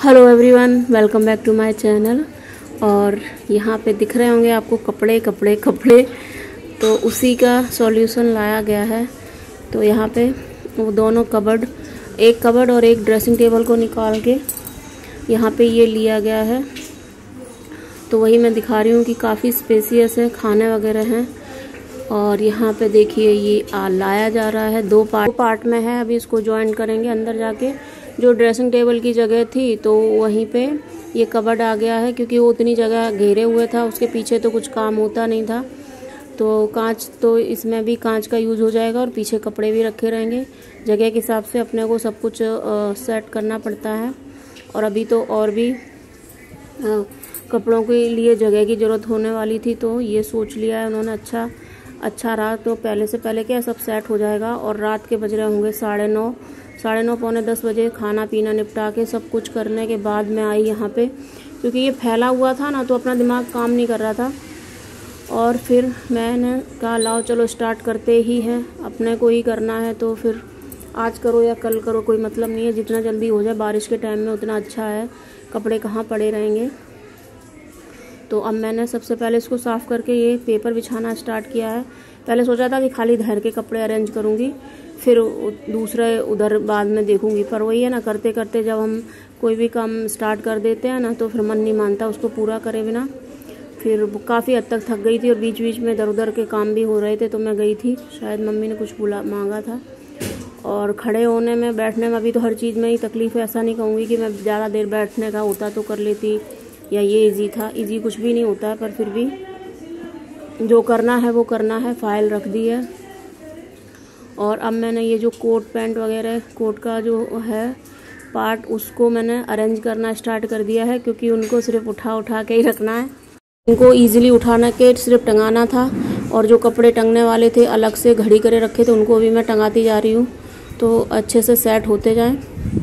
Hello everyone, welcome back to my channel. और यहाँ पे दिख रहे होंगे आपको कपड़े कपड़े कपड़े, तो उसी का सॉल्यूशन लाया गया है। तो यहाँ पे वो दोनों कबर्ड, एक कबर्ड और एक ड्रेसिंग टेबल को निकाल के यहाँ पे ये लिया गया है। तो वही मैं दिखा रही हूँ कि काफ़ी स्पेसियस है, खाने वगैरह हैं। और यहाँ पे देखिए ये लाया जा रहा है, दो पार्ट में है। अभी इसको ज्वाइन करेंगे अंदर जाके। जो ड्रेसिंग टेबल की जगह थी तो वहीं पे ये कबर्ड आ गया है, क्योंकि वो उतनी जगह घेरे हुए था, उसके पीछे तो कुछ काम होता नहीं था। तो कांच, तो इसमें भी कांच का यूज़ हो जाएगा और पीछे कपड़े भी रखे रहेंगे। जगह के हिसाब से अपने को सब कुछ सेट करना पड़ता है। और अभी तो और भी कपड़ों के लिए जगह की ज़रूरत होने वाली थी, तो ये सोच लिया है उन्होंने। अच्छा रहा। तो पहले से पहले क्या सब सेट हो जाएगा। और रात के बज रहे होंगे 9:30 पौने 10 बजे। खाना पीना निपटा के सब कुछ करने के बाद मैं आई यहाँ पे, क्योंकि ये फैला हुआ था ना, तो अपना दिमाग काम नहीं कर रहा था। और फिर मैंने कहा लाओ चलो स्टार्ट करते ही हैं, अपने को ही करना है। तो फिर आज करो या कल करो, कोई मतलब नहीं है, जितना जल्दी हो जाए बारिश के टाइम में उतना अच्छा है। कपड़े कहाँ पड़े रहेंगे। तो अब मैंने सबसे पहले इसको साफ़ करके ये पेपर बिछाना स्टार्ट किया है। पहले सोचा था कि खाली धर के कपड़े अरेंज करूँगी, फिर दूसरे उधर बाद में देखूँगी। पर वही है ना, करते करते जब हम कोई भी काम स्टार्ट कर देते हैं ना, तो फिर मन नहीं मानता उसको पूरा करे बिना। फिर काफ़ी हद तक थक गई थी और बीच बीच में इधर उधर के काम भी हो रहे थे, तो मैं गई थी। शायद मम्मी ने कुछ मांगा था। और खड़े होने में, बैठने में अभी तो हर चीज़ में ही तकलीफ़ है। ऐसा नहीं कहूँगी कि मैं ज़्यादा देर बैठने का होता तो कर लेती, या ये इजी था। इजी कुछ भी नहीं होता है, पर फिर भी जो करना है वो करना है। फाइल रख दी है। और अब मैंने ये जो कोट पैंट वगैरह, कोट का जो है पार्ट, उसको मैंने अरेंज करना स्टार्ट कर दिया है, क्योंकि उनको सिर्फ उठा के ही रखना है। उनको ईजिली उठाना के सिर्फ टंगाना था। और जो कपड़े टंगने वाले थे अलग से घड़ी करे रखे थे, उनको भी मैं टंगाती जा रही हूँ, तो अच्छे से सेट होते जाएं।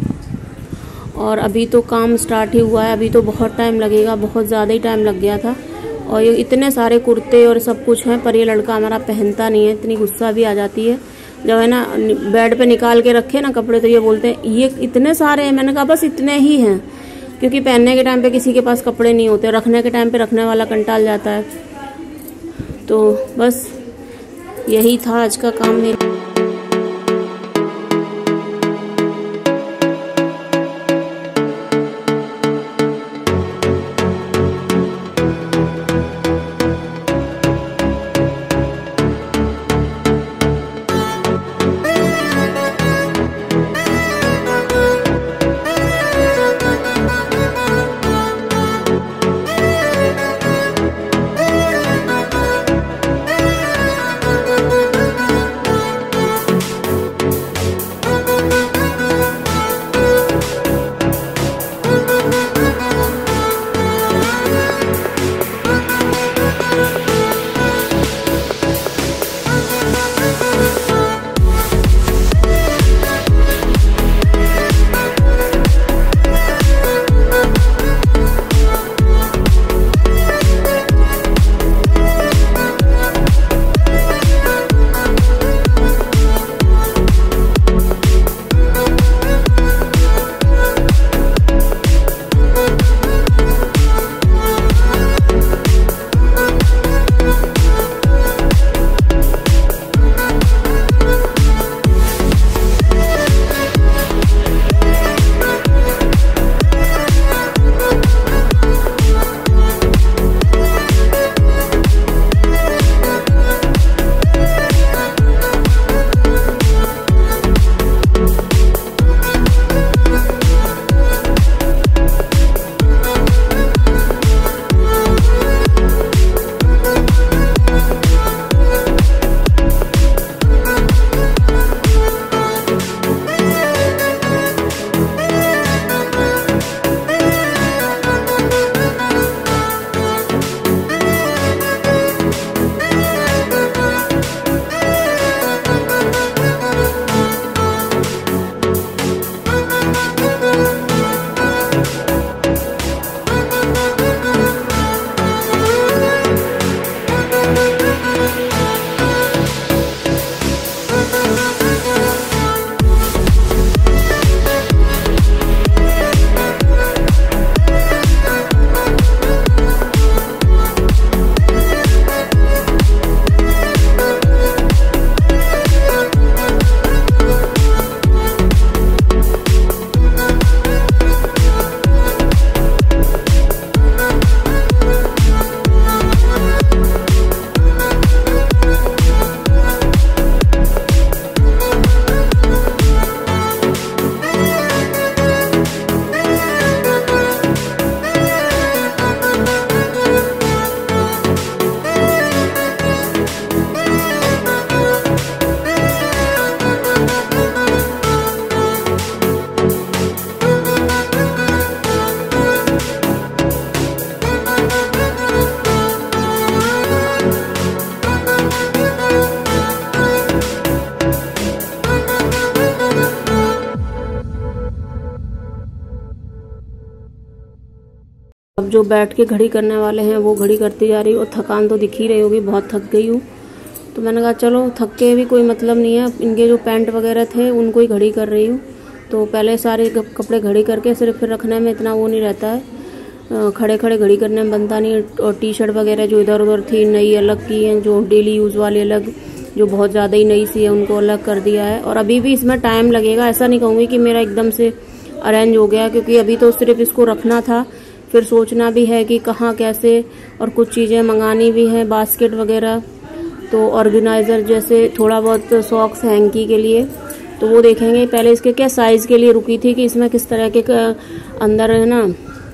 और अभी तो काम स्टार्ट ही हुआ है, अभी तो बहुत टाइम लगेगा, बहुत ज़्यादा ही टाइम लग गया था। और ये इतने सारे कुर्ते और सब कुछ हैं, पर ये लड़का हमारा पहनता नहीं है। इतनी गुस्सा भी आ जाती है जब है ना बेड पे निकाल के रखे ना कपड़े, तो ये बोलते हैं ये इतने सारे हैं। मैंने कहा बस इतने ही हैं, क्योंकि पहनने के टाइम पे किसी के पास कपड़े नहीं होते, रखने के टाइम पे रखने वाला कंटाल जाता है। तो बस यही था आज का काम मेरा। अब जो बैठ के घड़ी करने वाले हैं वो घड़ी करती जा रही हूँ, और थकान तो दिख ही रही होगी, बहुत थक गई हूँ। तो मैंने कहा चलो थक के भी कोई मतलब नहीं है, इनके जो पैंट वगैरह थे उनको ही घड़ी कर रही हूँ। तो पहले सारे कपड़े घड़ी करके सिर्फ फिर रखने में इतना वो नहीं रहता है, खड़े खड़े घड़ी करने में बनता नहीं है। और टी शर्ट वगैरह जो इधर उधर थी नई अलग की हैं, जो डेली यूज़ वाली अलग, जो बहुत ज़्यादा ही नई सी है उनको अलग कर दिया है। और अभी भी इसमें टाइम लगेगा, ऐसा नहीं कहूँगी कि मेरा एकदम से अरेंज हो गया, क्योंकि अभी तो सिर्फ इसको रखना था, फिर सोचना भी है कि कहाँ कैसे, और कुछ चीज़ें मंगानी भी हैं, बास्केट वगैरह, तो ऑर्गेनाइज़र जैसे थोड़ा बहुत सॉक्स हैंकी के लिए, तो वो देखेंगे। पहले इसके क्या साइज़ के लिए रुकी थी कि इसमें किस तरह के अंदर है ना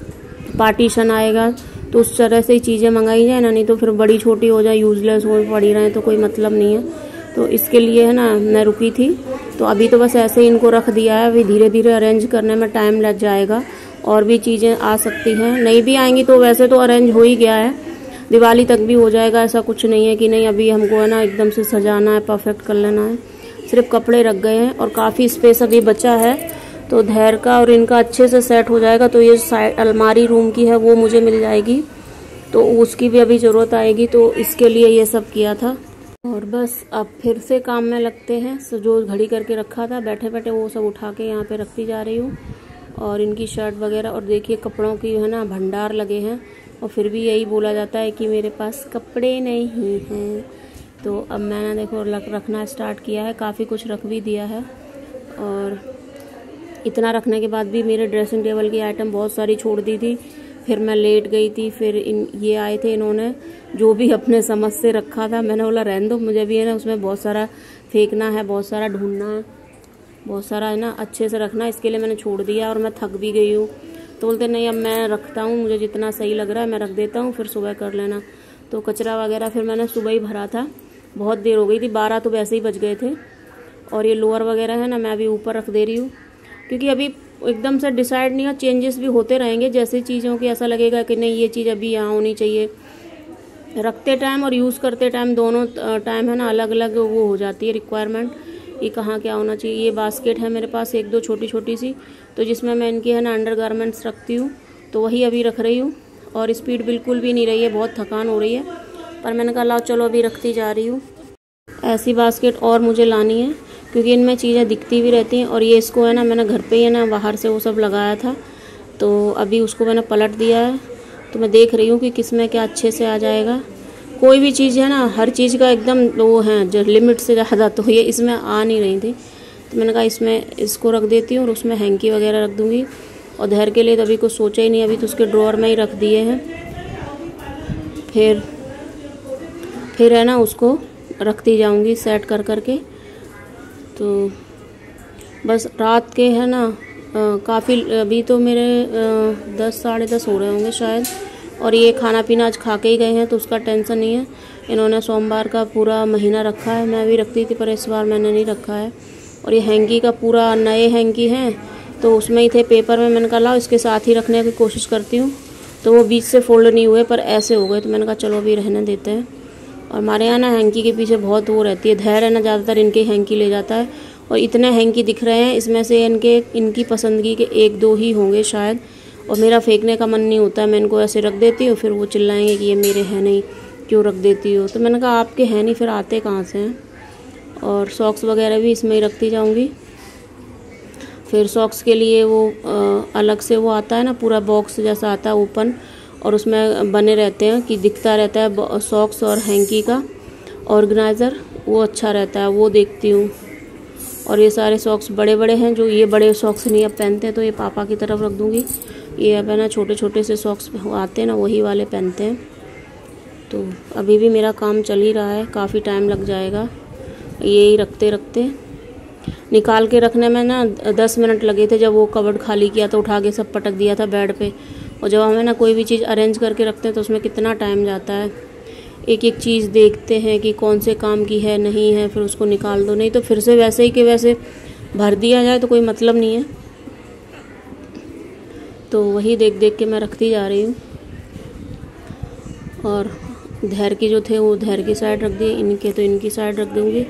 पार्टीशन आएगा, तो उस तरह से ही चीज़ें मंगाई जाए ना, नहीं तो फिर बड़ी छोटी हो जाए, यूजलेस हो पड़ी रहे तो कोई मतलब नहीं है। तो इसके लिए है ना मैं रुकी थी। तो अभी तो बस ऐसे ही इनको रख दिया है, अभी धीरे धीरे अरेंज करने में टाइम लग जाएगा, और भी चीज़ें आ सकती हैं, नहीं भी आएंगी तो वैसे तो अरेंज हो ही गया है, दिवाली तक भी हो जाएगा। ऐसा कुछ नहीं है कि नहीं अभी हमको है ना एकदम से सजाना है, परफेक्ट कर लेना है। सिर्फ कपड़े रख गए हैं और काफ़ी स्पेस अभी बचा है, तो धैर का और इनका अच्छे से सेट हो जाएगा। तो ये साइड अलमारी रूम की है वो मुझे मिल जाएगी, तो उसकी भी अभी ज़रूरत आएगी, तो इसके लिए ये सब किया था। और बस अब फिर से काम में लगते हैं। जो घड़ी करके रखा था बैठे बैठे वो सब उठा के यहाँ पे रखती जा रही हूँ, और इनकी शर्ट वगैरह। और देखिए कपड़ों की है ना भंडार लगे हैं, और फिर भी यही बोला जाता है कि मेरे पास कपड़े नहीं हैं। तो अब मैंने देखो रखना स्टार्ट किया है, काफ़ी कुछ रख भी दिया है। और इतना रखने के बाद भी मेरे ड्रेसिंग टेबल की आइटम बहुत सारी छोड़ दी थी, फिर मैं लेट गई थी। फिर ये आए थे, इन्होंने जो भी अपने समझ से रखा था, मैंने बोला रहने दो, मुझे भी है ना उसमें बहुत सारा फेंकना है, बहुत सारा ढूंढना है, बहुत सारा है ना अच्छे से रखना, इसके लिए मैंने छोड़ दिया। और मैं थक भी गई हूँ, तो बोलते नहीं अब मैं रखता हूँ, मुझे जितना सही लग रहा है मैं रख देता हूँ, फिर सुबह कर लेना। तो कचरा वगैरह फिर मैंने सुबह ही भरा था, बहुत देर हो गई थी, 12 तो वैसे ही बज गए थे। और ये लोअर वगैरह है ना मैं अभी ऊपर रख दे रही हूँ, क्योंकि अभी एकदम से डिसाइड नहीं है, चेंजेस भी होते रहेंगे। जैसे चीज़ों की ऐसा लगेगा कि नहीं ये चीज़ अभी यहाँ होनी चाहिए, रखते टाइम और यूज़ करते टाइम दोनों टाइम है ना अलग अलग वो हो जाती है रिक्वायरमेंट, ये कहाँ क्या होना चाहिए। ये बास्केट है मेरे पास एक दो छोटी छोटी सी, तो जिसमें मैं इनकी है ना अंडरगारमेंट्स रखती हूँ, तो वही अभी रख रही हूँ। और स्पीड बिल्कुल भी नहीं रही है, बहुत थकान हो रही है, पर मैंने कहा लाओ चलो अभी रखती जा रही हूँ। ऐसी बास्केट और मुझे लानी है, क्योंकि इनमें चीज़ें दिखती भी रहती हैं। और ये इसको है ना मैंने घर पे ही है ना बाहर से वो सब लगाया था, तो अभी उसको मैंने पलट दिया है। तो मैं देख रही हूँ कि किस में क्या अच्छे से आ जाएगा। कोई भी चीज़ है ना हर चीज़ का एकदम वो है जो लिमिट से ज़्यादा, तो ये इसमें आ नहीं रही थी, तो मैंने कहा इसमें इसको रख देती हूँ और उसमें हैंकी वगैरह रख दूँगी। और धैर के लिए तो अभी कुछ सोचा ही नहीं, अभी तो उसके ड्रॉअर में ही रख दिए हैं। फिर है ना उसको रखती जाऊँगी सेट कर करके। तो बस रात के है ना काफ़ी, अभी तो मेरे 10 साढ़े 10 हो रहे होंगे शायद। और ये खाना पीना आज खा के ही गए हैं, तो उसका टेंशन नहीं है। इन्होंने सोमवार का पूरा महीना रखा है, मैं भी रखती थी पर इस बार मैंने नहीं रखा है। और ये हैंकी का पूरा नए हैंकी हैं, तो उसमें ही थे पेपर में, मैंने कहा लाओ इसके साथ ही रखने की कोशिश करती हूँ। तो वो बीच से फोल्ड नहीं हुए पर ऐसे हो गए, तो मैंने कहा चलो अभी रहने देते हैं। और हमारे यहाँ ना हैंकी के पीछे बहुत वो रहती है, धैर्य है ना ज़्यादातर इनके हैंकी ले जाता है। और इतने हैंकी दिख रहे हैं, इसमें से इनकी पसंदगी के एक दो ही होंगे शायद। और मेरा फेंकने का मन नहीं होता है, मैं इनको ऐसे रख देती हूँ, फिर वो चिल्लाएंगे कि ये मेरे हैं नहीं, क्यों रख देती हो। तो मैंने कहा आपके हैं नहीं, फिर आते कहाँ से हैं। और सॉक्स वगैरह भी इसमें ही रखती जाऊँगी। फिर सॉक्स के लिए वो अलग से वो आता है ना पूरा बॉक्स जैसा आता है ओपन, और उसमें बने रहते हैं कि दिखता रहता है सॉक्स और हैंकी का ऑर्गेनाइज़र, वो अच्छा रहता है, वो देखती हूँ। और ये सारे सॉक्स बड़े बड़े हैं, जो ये बड़े सॉक्स नहीं अब पहनते हैं, तो ये पापा की तरफ रख दूँगी। ये अब है ना छोटे छोटे से सॉक्स आते हैं ना, वही वाले पहनते हैं। तो अभी भी मेरा काम चल ही रहा है, काफ़ी टाइम लग जाएगा यही रखते रखते। निकाल के रखने में ना 10 मिनट लगे थे, जब वो कबर्ड खाली किया तो उठा के सब पटक दिया था बेड पे। और जब हमें ना कोई भी चीज़ अरेंज करके रखते हैं तो उसमें कितना टाइम जाता है, एक एक चीज़ देखते हैं कि कौन से काम की है नहीं है, फिर उसको निकाल दो, नहीं तो फिर से वैसे ही के वैसे भर दिया जाए तो कोई मतलब नहीं है। तो वही देख देख के मैं रखती जा रही हूँ। और धैर्य के जो थे वो धैर्य की साइड रख दिए, इनके तो इनकी साइड रख दूँगी।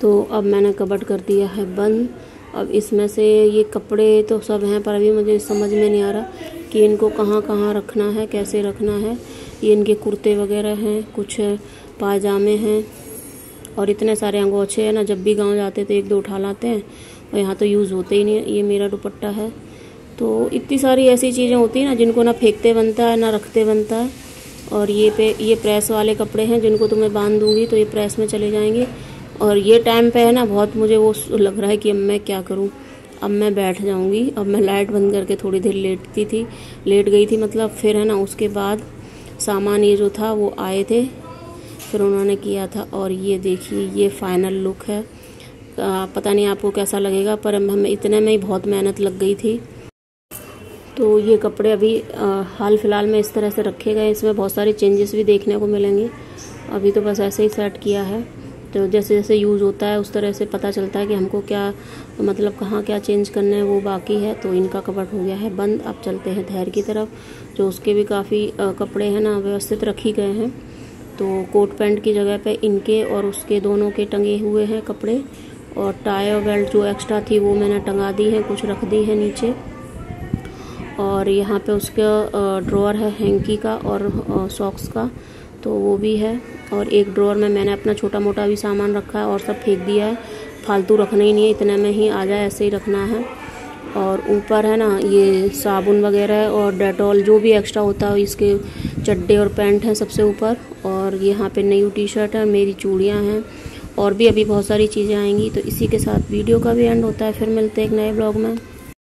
तो अब मैंने कबर्ड कर दिया है बंद। अब इसमें से ये कपड़े तो सब हैं, पर अभी मुझे समझ में नहीं आ रहा कि इनको कहाँ कहाँ रखना है, कैसे रखना है। ये इनके कुर्ते वगैरह हैं, कुछ पायजामे हैं और इतने सारे अंगोछे हैं ना, जब भी गांव जाते तो एक दो उठा लाते हैं और यहाँ तो यूज़ होते ही नहीं। ये मेरा दुपट्टा है। तो इतनी सारी ऐसी चीज़ें होती हैं ना जिनको ना फेंकते बनता है ना रखते बनता है। और ये प्रेस वाले कपड़े हैं जिनको तो मैं बांध दूँगी तो ये प्रेस में चले जाएंगे। और ये टाइम पे है ना बहुत मुझे वो लग रहा है कि अब मैं क्या करूँ, अब मैं बैठ जाऊँगी। अब मैं लाइट बंद करके थोड़ी देर लेट गई थी मतलब। फिर है ना उसके बाद सामान ये जो था वो आए थे, फिर उन्होंने किया था। और ये देखिए ये फाइनल लुक है। पता नहीं आपको कैसा लगेगा, पर हमें इतने में ही बहुत मेहनत लग गई थी। तो ये कपड़े अभी हाल फिलहाल में इस तरह से रखे गए। इसमें बहुत सारे चेंजेस भी देखने को मिलेंगे। अभी तो बस ऐसे ही सेट किया है। तो जैसे जैसे यूज़ होता है उस तरह से पता चलता है कि हमको क्या मतलब कहाँ क्या चेंज करना है, वो बाकी है। तो इनका कबर्ड हो गया है बंद। अब चलते हैं धैर्य की तरफ, जो उसके भी काफ़ी कपड़े हैं ना व्यवस्थित रखे गए हैं। तो कोट पैंट की जगह पे इनके और उसके दोनों के टंगे हुए हैं कपड़े। और टाई और बेल्ट जो एक्स्ट्रा थी वो मैंने टंगा दी है, कुछ रख दी है नीचे। और यहाँ पे उसका ड्रॉअर है हैंकी का और सॉक्स का, तो वो भी है। और एक ड्रॉअर में मैंने अपना छोटा मोटा भी सामान रखा है और सब फेंक दिया है। फालतू रखना ही नहीं है, इतने में ही आ जाए ऐसे ही रखना है। और ऊपर है ना ये साबुन वगैरह और डेटॉल जो भी एक्स्ट्रा होता है, इसके चड्डे और पैंट हैं सबसे ऊपर। और यहाँ पे नई टी शर्ट है, मेरी चूड़ियाँ हैं और भी अभी बहुत सारी चीज़ें आएंगी। तो इसी के साथ वीडियो का भी एंड होता है। फिर मिलते हैं एक नए ब्लॉग में।